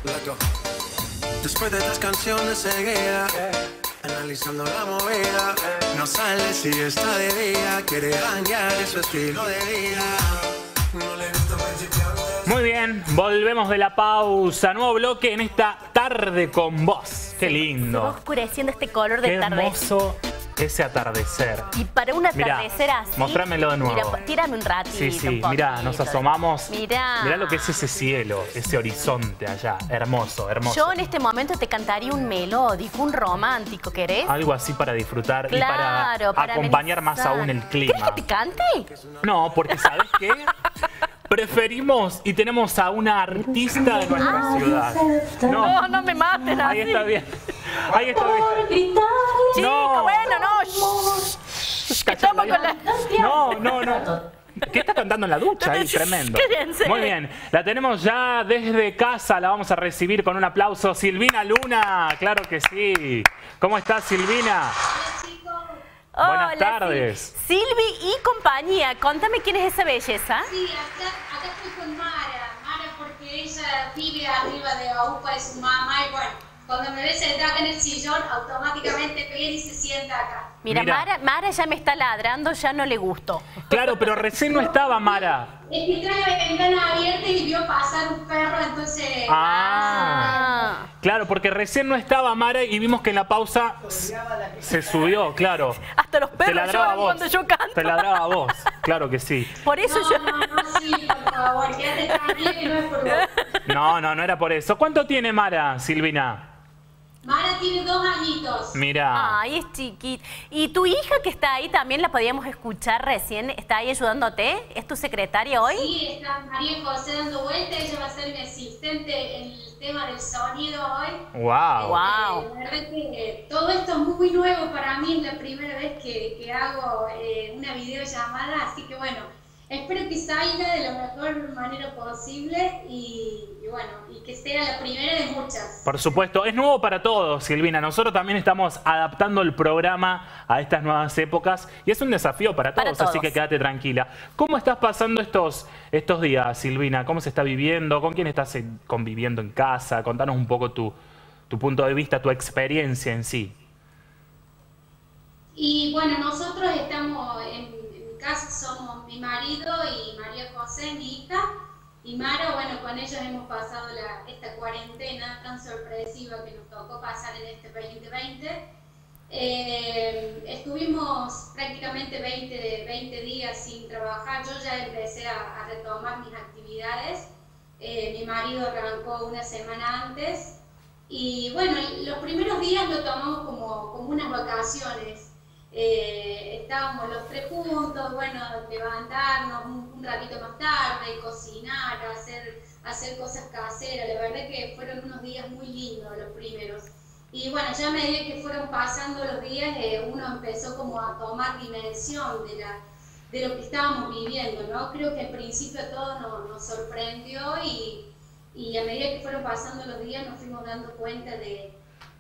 Después de 3 canciones seguía, analizando la movida. No sale si está de día, quiere janguear, es su estilo de vida. No le gusta principiantes. Muy bien, volvemos de la pausa. Nuevo bloque en esta tarde con vos. Qué lindo. Se va oscureciendo este color de Qué tarde. hermoso ese atardecer. Y para un atardecer así... Mostrámelo de nuevo. Mira, tírame un ratito. Sí, sí, mirá, nos asomamos. Mirá lo que es ese cielo, ese horizonte allá. Hermoso, hermoso. Yo en este momento te cantaría un melódico, un romántico, ¿querés? Algo así para disfrutar Claro, y para acompañar más aún el clima. ¿Querés que te cante? No, porque ¿sabes qué? Preferimos y tenemos a una artista de nuestra ciudad. No me maten así. Ahí está bien. Ahí está bien. Chico, bueno, no. Estamos con la... No. ¿Qué está cantando en la ducha? Ahí, tremendo. Quédense. Muy bien. La tenemos ya desde casa. La vamos a recibir con un aplauso. Silvina Luna. Claro que sí. ¿Cómo estás, Silvina? Buenas tardes. Silvi y compañía. Contame quién es esa belleza. Sí, acá estoy con Mara. Mara porque ella vive arriba de la UPA de su mamá y bueno, cuando me ve sentada en el sillón, automáticamente viene y se sienta acá. Mira. Mara ya me está ladrando, ya no le gustó. Claro, pero recién no estaba Mara. Es que trae la ventana abierta y vio pasar un perro, entonces... Claro, porque recién no estaba Mara y vimos que en la pausa se subió, claro. Hasta los perros lloran cuando yo canto. Te ladraba a vos, claro que sí. Por eso yo... sí, por favor, quédate tranquila que no es por vos. No era por eso. ¿Cuánto tiene Mara, Silvina? Mara tiene 2 añitos. Mira. Ay, es chiquita. ¿Y tu hija que está ahí también la podíamos escuchar recién? ¿Está ahí ayudándote? ¿Es tu secretaria hoy? Sí, está María José dando vuelta. Ella va a ser mi asistente en el tema del sonido hoy. Wow. Wow. La verdad que todo esto es muy nuevo para mí. Es la primera vez que hago una videollamada. Así que bueno, espero que salga de la mejor manera posible y bueno, y que sea la primera de muchas. Por supuesto, es nuevo para todos, Silvina. Nosotros también estamos adaptando el programa a estas nuevas épocas y es un desafío para todos, así que quédate tranquila. ¿Cómo estás pasando estos días, Silvina? ¿Cómo se está viviendo? ¿Con quién estás conviviendo en casa? Contanos un poco tu punto de vista, tu experiencia en sí. Y bueno, nosotros estamos en mi casa, somos mi marido y María José, mi hija. Y Mara, bueno, con ellos hemos pasado esta cuarentena tan sorpresiva que nos tocó pasar en este 2020. Estuvimos prácticamente 20 días sin trabajar. Yo ya empecé a retomar mis actividades. Mi marido arrancó una semana antes. Y bueno, los primeros días lo tomamos como unas vacaciones. Estábamos los 3 juntos, bueno, levantarnos un ratito más tarde, cocinar, hacer cosas caseras. La verdad que fueron unos días muy lindos los primeros. Y bueno, ya a medida que fueron pasando los días, uno empezó como a tomar dimensión de lo que estábamos viviendo, ¿no? Creo que al principio todo nos sorprendió y a medida que fueron pasando los días nos fuimos dando cuenta de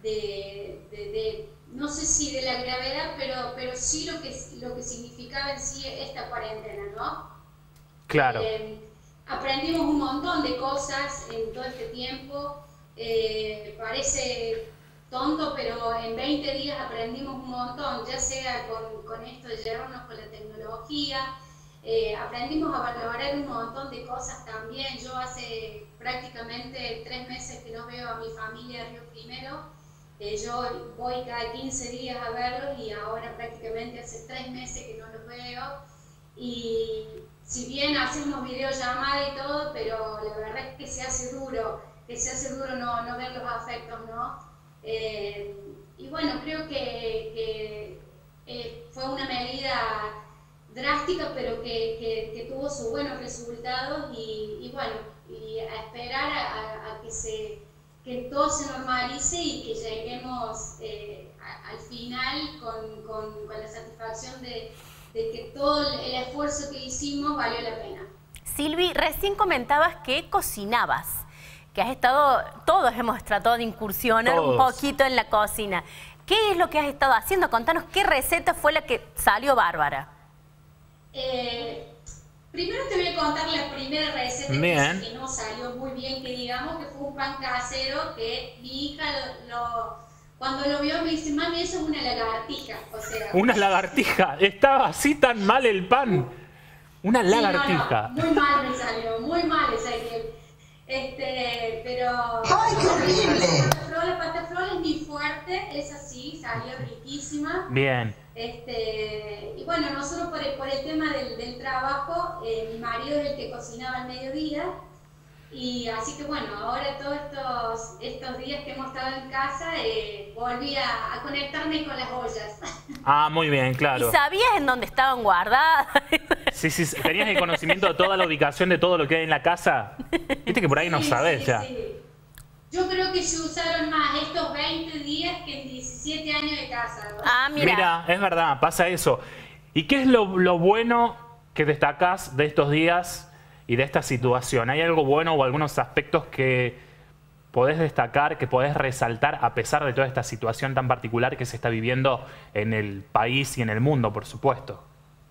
no sé si de la gravedad, pero sí lo que significaba en sí esta cuarentena, ¿no? Claro. Aprendimos un montón de cosas en todo este tiempo. Parece tonto, pero en 20 días aprendimos un montón, ya sea con esto de llevarnos con la tecnología. Aprendimos a valorar un montón de cosas también. Yo hace prácticamente 3 meses que no veo a mi familia de Río Primero. Yo voy cada 15 días a verlos y ahora prácticamente hace 3 meses que no los veo. Y si bien hacemos videollamada y todo, pero la verdad es que se hace duro no ver los afectos, ¿no? Y bueno, creo que fue una medida drástica, pero que tuvo sus buenos resultados y bueno, y a esperar a que todo se normalice y que lleguemos al final con la satisfacción de que todo el esfuerzo que hicimos valió la pena. Silvi, recién comentabas que cocinabas, que has estado, todos hemos tratado de incursionar un poquito en la cocina. ¿Qué es lo que has estado haciendo? Contanos qué receta fue la que salió bárbara. Primero te voy a contar la primera receta que no salió muy bien que digamos, que fue un pan casero que mi hija cuando lo vio me dice, mami, eso es una lagartija. O sea, una lagartija, estaba así tan mal el pan. Una lagartija. No, muy mal me salió, muy mal esa idea. Pero... ¡Ay, qué horrible! La pasta frola es mi fuerte, es así, salió riquísima. Bien. Y bueno, nosotros por el tema del trabajo, mi marido es el que cocinaba al mediodía. Y así que bueno, ahora todos estos días que hemos estado en casa, volví a conectarme con las ollas. Ah, muy bien, claro. ¿Y sabías en dónde estaban guardadas? Sí, ¿tenías el conocimiento de toda la ubicación de todo lo que hay en la casa? Viste que por ahí no sabés ya. Sí. Yo creo que se usaron más estos 20 días que en 17 años de casa, ¿no? Ah, Mira, es verdad, pasa eso. ¿Y qué es lo bueno que destacás de estos días y de esta situación? ¿Hay algo bueno o algunos aspectos que podés destacar, que podés resaltar a pesar de toda esta situación tan particular que se está viviendo en el país y en el mundo, por supuesto?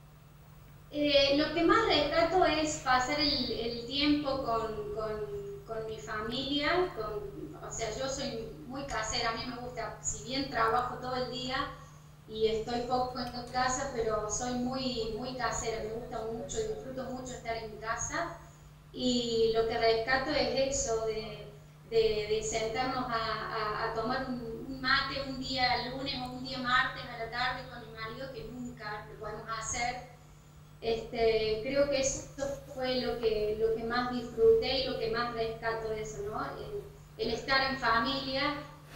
Lo que más rescato es pasar el tiempo con mi familia. O sea, yo soy muy casera, a mí me gusta, si bien trabajo todo el día y estoy poco en casa, pero soy muy casera, me gusta mucho, disfruto mucho estar en casa. Y lo que rescato es eso, de sentarnos a tomar un mate un día lunes o un día martes a la tarde con mi marido, que nunca lo podemos hacer. Creo que eso fue lo que más disfruté y lo que más rescato de eso, ¿no? El estar en familia,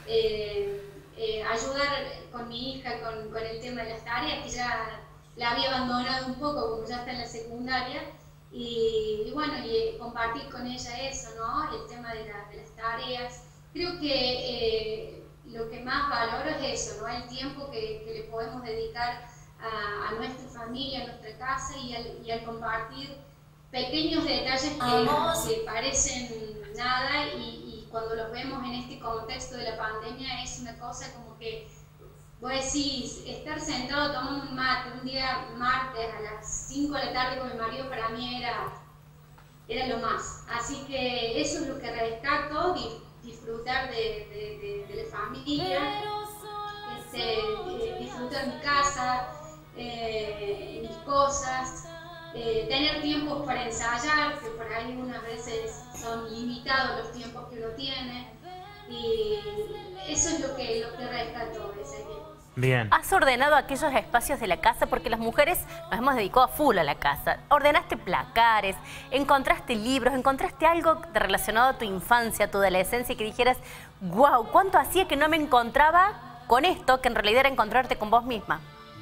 ayudar con mi hija con el tema de las tareas, que ya la había abandonado un poco, como ya está en la secundaria, y bueno, compartir con ella eso, ¿no? El tema de las tareas. Creo que lo que más valoro es eso, ¿no? El tiempo que le podemos dedicar a nuestra familia, a nuestra casa y al compartir pequeños detalles que parecen nada y cuando los vemos en este contexto de la pandemia es una cosa como que vos decís, estar sentado tomando un mate un día martes a las 5 de la tarde con mi marido para mí era lo más. Así que eso es lo que rescato, disfrutar de la familia, disfrutar mi casa, mis cosas, tener tiempos para ensayar, que por ahí unas veces son limitados los tiempos que uno tiene, y eso es lo que rescato de ese tiempo. Bien. ¿Has ordenado aquellos espacios de la casa? Porque las mujeres nos hemos dedicado a full a la casa. ¿Ordenaste placares? ¿Encontraste libros? ¿Encontraste algo relacionado a tu infancia, a tu adolescencia, que dijeras, wow, cuánto hacía que no me encontraba con esto, que en realidad era encontrarte con vos misma?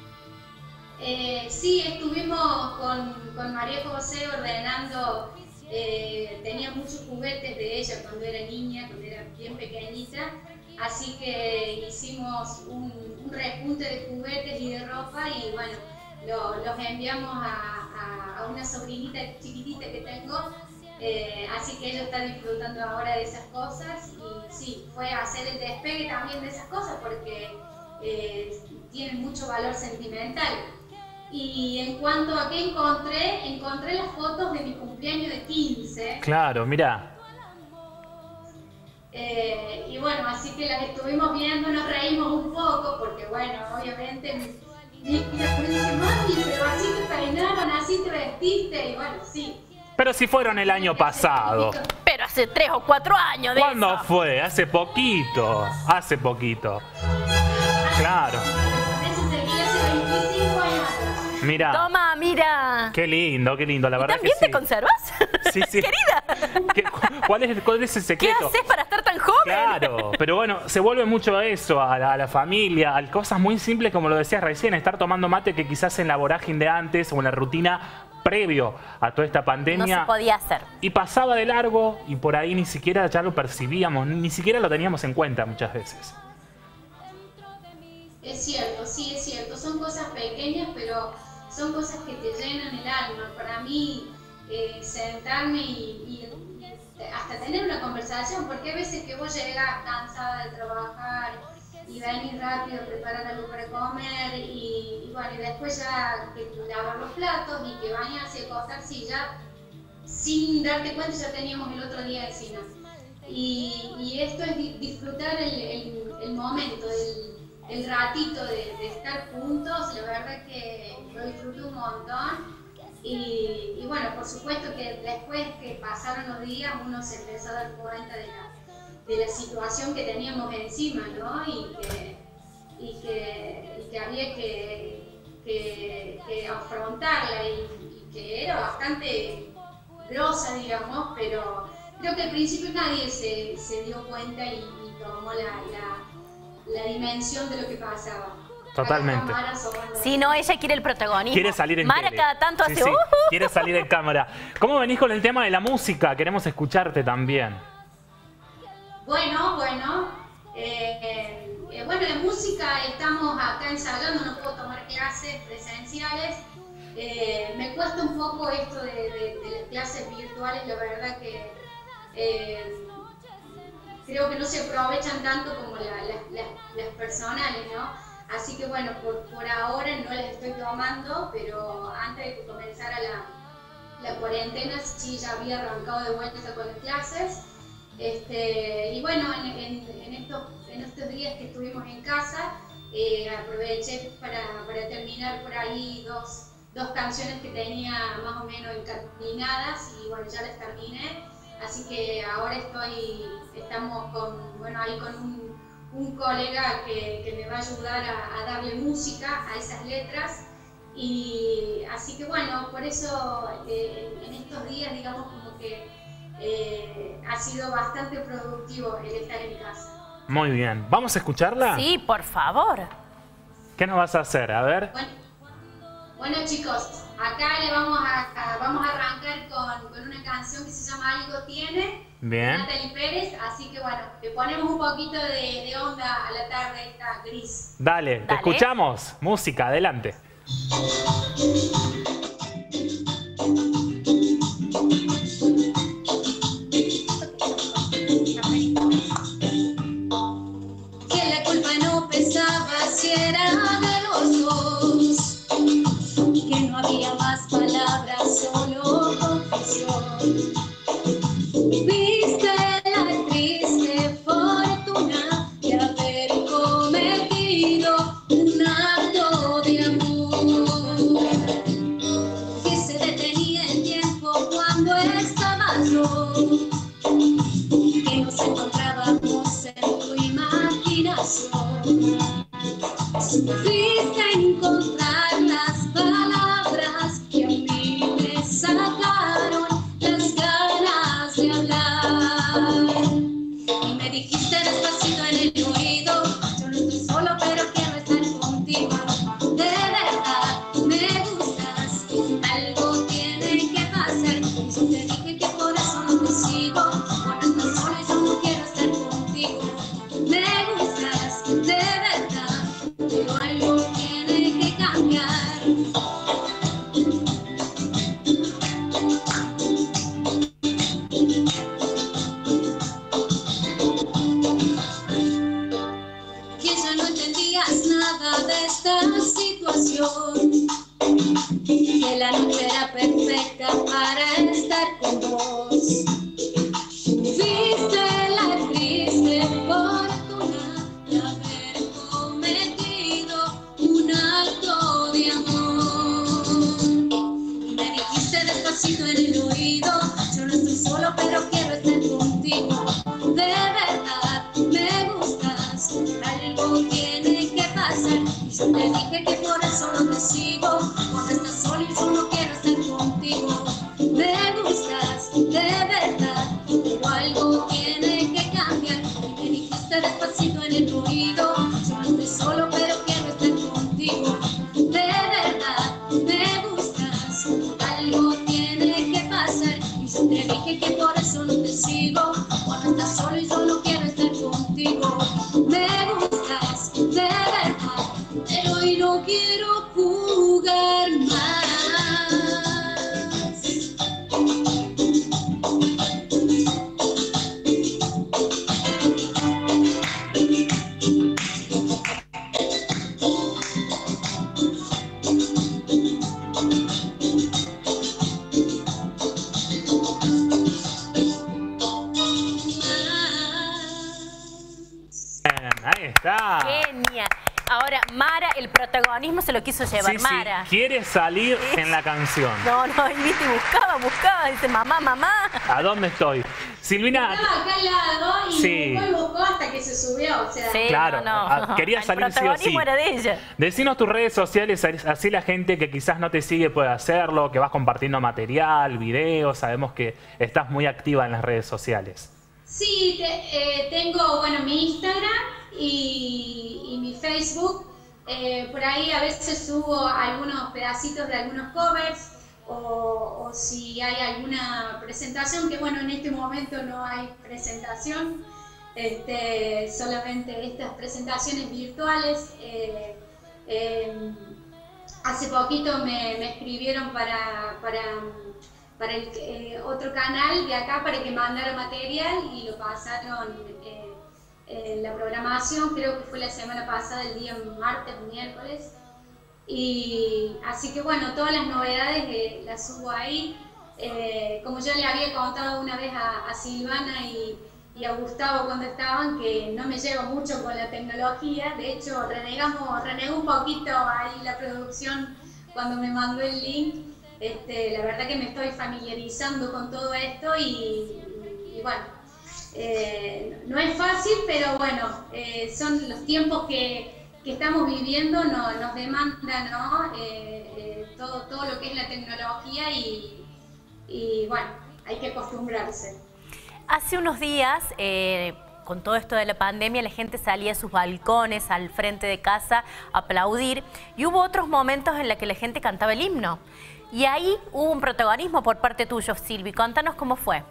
Sí, estuvimos con María José ordenando, tenía muchos juguetes de ella cuando era niña, cuando era bien pequeñita, así que hicimos un repunte de juguetes y de ropa y bueno, los enviamos a una sobrinita chiquitita que tengo, así que ella está disfrutando ahora de esas cosas y sí, fue hacer el despegue también de esas cosas porque tienen mucho valor sentimental. Y en cuanto a qué encontré las fotos de mi cumpleaños de 15. Claro, mira. Y bueno, así que las estuvimos viendo, nos reímos un poco, porque bueno, obviamente mi hija me dice, mami, pero así te peinaron, así te vestiste, y bueno, sí. Pero si fueron el año pasado. Pero hace 3 o 4 años de ¿Cuándo eso. fue? Hace poquito. Hace poquito. Claro. Eso seguía hace 25 años atrás. Mira. Toma, mira. Qué lindo, la verdad que ¿También sí. te conservas? Sí, sí. Querida. ¿Cuál es el secreto? ¿Qué haces para estar tan joven? Claro, pero bueno, se vuelve mucho a eso, a la familia, a cosas muy simples como lo decías recién, estar tomando mate que quizás en la vorágine de antes o en la rutina previo a toda esta pandemia. No se podía hacer. Y pasaba de largo y por ahí ni siquiera ya lo percibíamos, ni siquiera lo teníamos en cuenta muchas veces. Es cierto, sí, es cierto. Son cosas pequeñas, pero son cosas que te llenan el alma. Para mí, sentarme y hasta tener una conversación, porque a veces que vos llegas cansada de trabajar y venís rápido a preparar algo para comer y bueno, y después ya que lavar los platos y que bañarse y acostarse y ya sin darte cuenta ya teníamos el otro día encima. Y esto es disfrutar el momento, el ratito de estar juntos. La verdad que lo disfruté un montón. Y bueno, por supuesto que después que pasaron los días uno se empezó a dar cuenta de la situación que teníamos encima, ¿no? Y que había que afrontarla y que era bastante grosa, digamos, pero creo que al principio nadie se dio cuenta y tomó la dimensión de lo que pasaba. Totalmente. Si no, ella quiere el protagonismo. Quiere salir en Mara tele. cada tanto hace... Sí. Quiere salir en cámara. ¿Cómo venís con el tema de la música? Queremos escucharte también. Bueno, de música estamos acá ensayando, no puedo tomar clases presenciales. Me cuesta un poco esto de las clases virtuales, la verdad que creo que no se aprovechan tanto como las personales, ¿no? Así que bueno, por ahora no las estoy tomando, pero antes de que comenzara la cuarentena sí ya había arrancado de vuelta con las clases. Y bueno, en estos días que estuvimos en casa, aproveché para terminar por ahí dos canciones que tenía más o menos encaminadas y bueno, ya las terminé. Así que ahora estamos con un colega que me va a ayudar a darle música a esas letras. Y así que bueno, por eso en estos días digamos como que ha sido bastante productivo el estar en casa. Muy bien. ¿Vamos a escucharla? Sí, por favor. ¿Qué nos vas a hacer? A ver. Bueno chicos, acá vamos a arrancar con una canción que se llama Algo Tiene. Bien. Natalie Pérez, así que bueno, le ponemos un poquito de onda a la tarde esta gris. Dale, te escuchamos. Música, adelante. Que la culpa no pesaba si era de los dos, que no había más palabras, solo confusión. Viste la triste fortuna de haber cometido un acto de amor, que se detenía el tiempo cuando estabas yo, que nos encontrábamos en tu imaginación. Supiste encontrar las palabras que a mí me sacaron las ganas de hablar. Y me dijiste despacito en el oído, yo no estoy solo pero quiero estar contigo. De verdad me gustas, algo tiene que pasar. Y yo te dije que por eso no te sigo, cuando estás solo y yo no quiero estar contigo. Me gustas, de verdad, pero algo tiene que cambiar. Que ya no entendías nada de esta situación, que la noche era perfecta para estar con vos. Viste la triste fortuna de haber cometido un acto de amor. Y me dijiste despacito en el oído, yo no estoy solo pero quiero estar contigo. De verdad me gustas, algo tiene que pasar. Y yo te dije que por eso no te sigo, cuando estás solo y yo no quiero estar contigo. Me gustas, de verdad, pero algo tiene que cambiar. Y me dijiste despacito en el oído, yo no estoy solo pero quiero estar contigo. De verdad me gustas, algo tiene que pasar. Y yo te dije que por eso no te sigo, cuando estás solo y yo no quiero estar contigo. Me gustas, de verdad, pero hoy no quiero jugar Genia. Ahora, Mara, el protagonismo se lo quiso llevar Mara. Quiere salir en la canción. No, y viste, buscaba, dice mamá. ¿A dónde estoy? Silvina. Estaba acá al lado y buscó hasta que se subió. O sea. Sí, claro, quería salir sí o sí. Era de ella. Decinos tus redes sociales, así la gente que quizás no te sigue puede hacerlo, que vas compartiendo material, videos. Sabemos que estás muy activa en las redes sociales. Sí, tengo mi Instagram y mi Facebook. Por ahí a veces subo algunos pedacitos de algunos covers o si hay alguna presentación, que en este momento no hay presentación, solamente estas presentaciones virtuales. Hace poquito me escribieron para el otro canal de acá para que mandara material y lo pasaron en la programación, creo que fue la semana pasada, el día martes o miércoles. Y así que todas las novedades las subo ahí. Como yo le había contado una vez a Silvana y a Gustavo cuando estaban, que no me llevo mucho con la tecnología. De hecho, renegó un poquito ahí la producción cuando me mandó el link. La verdad que me estoy familiarizando con todo esto y no es fácil, pero son los tiempos que estamos viviendo, nos demandan, ¿no? Todo lo que es la tecnología y hay que acostumbrarse. Hace unos días, con todo esto de la pandemia, la gente salía a sus balcones, al frente de casa, a aplaudir, y hubo otros momentos en los que la gente cantaba el himno. Y ahí hubo un protagonismo por parte tuyo, Silvi. Contanos cómo fue.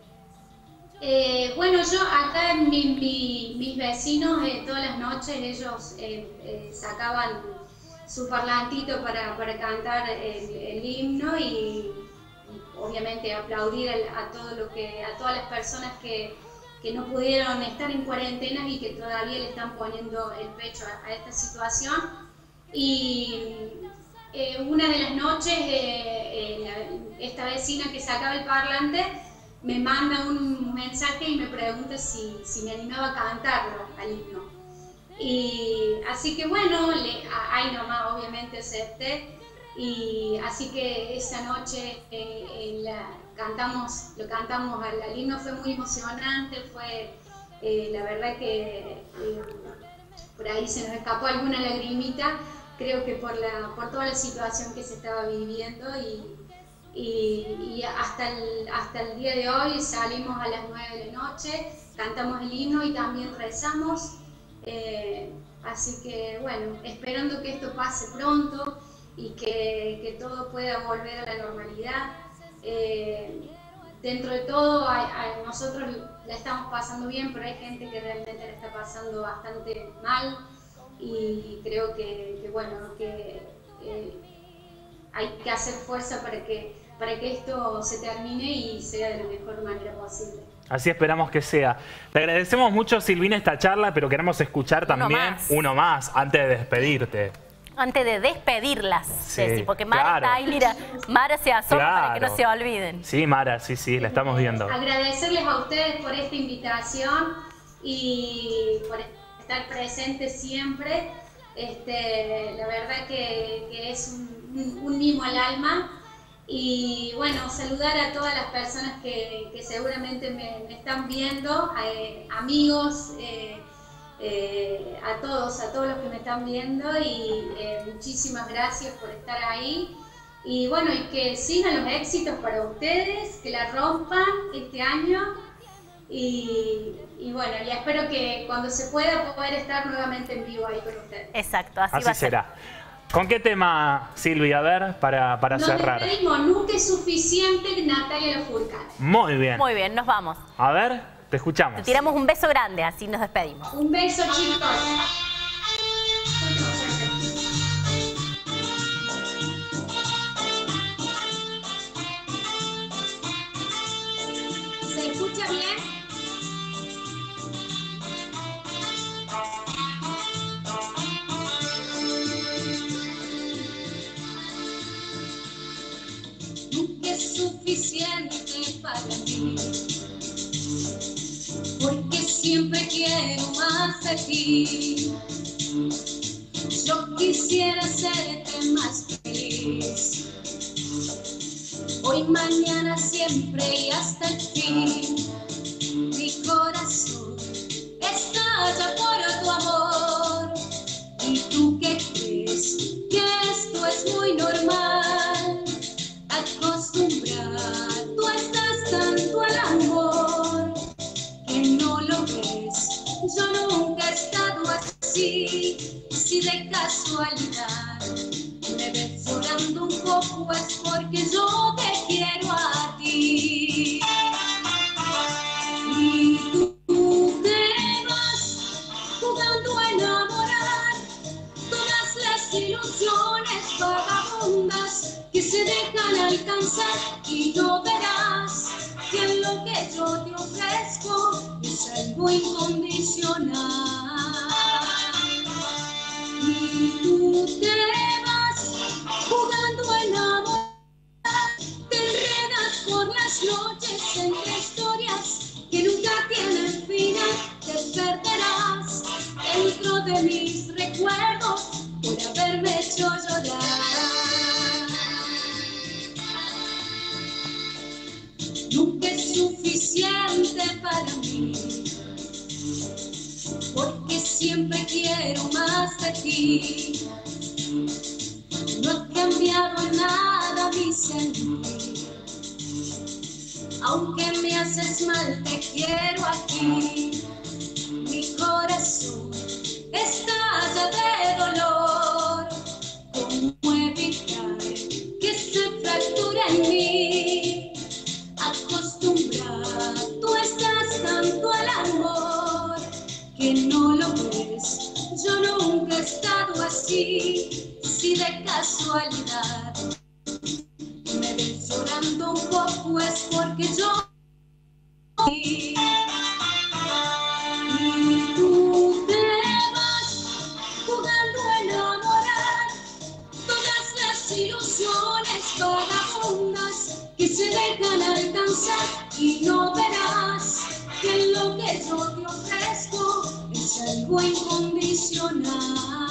Yo acá, mis vecinos, todas las noches ellos sacaban su parlantito para cantar el himno y obviamente aplaudir a todas las personas que no pudieron estar en cuarentena y que todavía le están poniendo el pecho a esta situación. Y una de las noches, esta vecina que sacaba el parlante me manda un mensaje y me pregunta si me animaba a cantarlo al himno. Y así que ahí nomás obviamente acepté. Y así que esa noche lo cantamos al himno, fue muy emocionante, fue la verdad que por ahí se nos escapó alguna lagrimita, creo que por toda la situación que se estaba viviendo y hasta el día de hoy salimos a las 9 de la noche, cantamos el himno y también rezamos, así que esperando que esto pase pronto y que todo pueda volver a la normalidad. Dentro de todo nosotros la estamos pasando bien, pero hay gente que realmente la está pasando bastante mal y creo que hay que hacer fuerza para que esto se termine y sea de la mejor manera posible. Así esperamos que sea. Te agradecemos mucho, Silvina, esta charla, pero queremos escuchar también uno más antes de despedirte. Antes de despedirlas, Ceci, porque Mara está ahí, mira, Mara se asoma para que no se olviden. Sí, Mara, sí, la estamos viendo. Agradecerles a ustedes por esta invitación y por estar presentes siempre. La verdad que es un mimo al alma. Y saludar a todas las personas que seguramente me están viendo, amigos, a todos los que me están viendo y muchísimas gracias por estar ahí y y que sigan los éxitos para ustedes, que la rompan este año y espero que cuando se pueda poder estar nuevamente en vivo ahí con ustedes. Exacto, así va a ser. Será. ¿Con qué tema, Silvia? A ver, para cerrar. Nos despedimos, nunca es suficiente, Natalia Lafourcade. Muy bien. Muy bien, nos vamos. A ver, te escuchamos. Te tiramos un beso grande, así nos despedimos. Un beso, chicos. ¿Se escucha bien? Nunca es suficiente para mí, porque siempre quiero quiero más de ti. Yo quisiera hacerte más feliz. Hoy, mañana, siempre y hasta el fin. Mi corazón estalla por tu amor. ¿Y tú qué crees? Que esto es muy normal. Acostumbrado estás tanto al amor que no lo ves. Yo nunca he estado así. Si de casualidad me ves llorando un poco es porque yo te quiero a ti. Y tú te vas jugando a enamorar todas las ilusiones vagabundas que se dejan alcanzar, y no verás que lo que yo te ofrezco es algo incondicional. Y tú te vas jugando a enamorar, te enredas por las noches entre historias que nunca tienen final. Te perderás dentro de mis recuerdos por haberme hecho llorar. Nunca es suficiente para mí, porque siempre quiero más de ti. No ha cambiado en nada mi sentir. Aunque me haces mal, te quiero aquí. Mi corazón estalla de dolor. ¿Cómo evitar que se fracture en mí? Acostumbrado estás tanto al amor que no lo ves. Yo nunca he estado así. Si de casualidad me ves llorando un poco es porque yo. Y tú te vas jugando a enamorar todas las ilusiones vagabundas que se dejan alcanzar, y no verás que lo que yo te ofrezco es algo incondicional.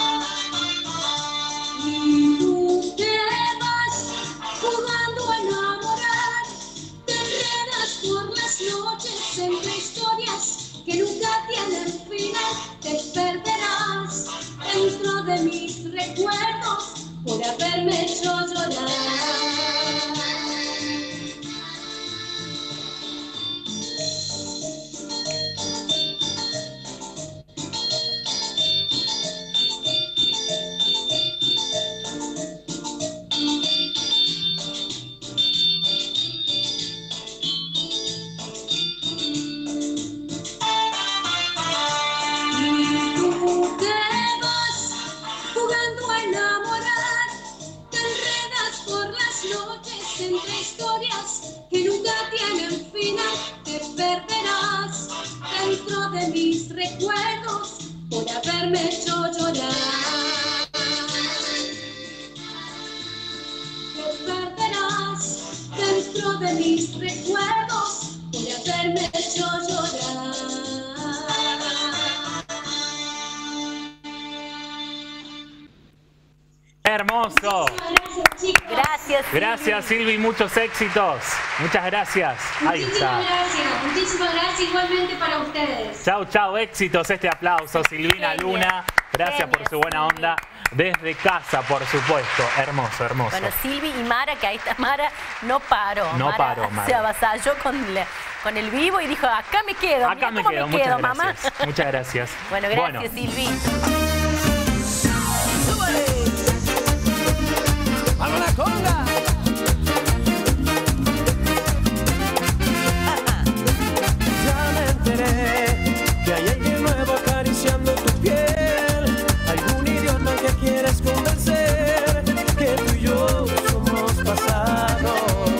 Y tú te vas jugando a enamorar, te enredas por las noches entre historias que nunca tienen final. Te perderás dentro de mis recuerdos por haberme hecho llorar. Entre historias que nunca tienen final, te perderás dentro de mis recuerdos por haberme hecho llorar. Te perderás dentro de mis recuerdos por haberme hecho llorar. Hermoso. Gracias, Silvi. Gracias, Silvi. Muchos éxitos. Muchas gracias. Muchísimas gracias. Igualmente para ustedes. Chau, chau. Éxitos. Este aplauso, Silvina Luna. Gracias por su buena onda. Desde casa, por supuesto. Hermoso, hermoso. Bueno, Silvi y Mara, que ahí está Mara, no paró. No paró, Mara. Se avasalló con el vivo y dijo, acá me quedo. Acá me quedo. Muchas gracias. Mamá. Muchas gracias. Bueno, gracias, Silvi. ¡Vamos la conga! Ya me enteré que hay alguien nuevo acariciando tu piel. Algún idiota que quieres convencer que tú y yo somos pasado.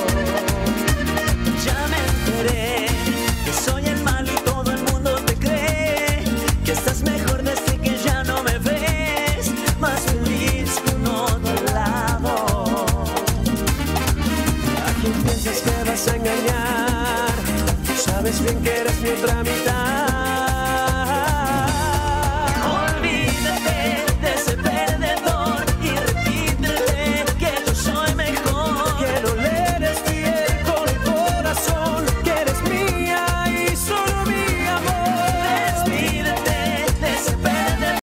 Ya me enteré que soy el malo y todo el mundo te cree que estás mejor desde que ya no me ves, más feliz con otro lado. ¿A quién piensas que vas a engañar? Tú sabes bien que eres mi otra mitad.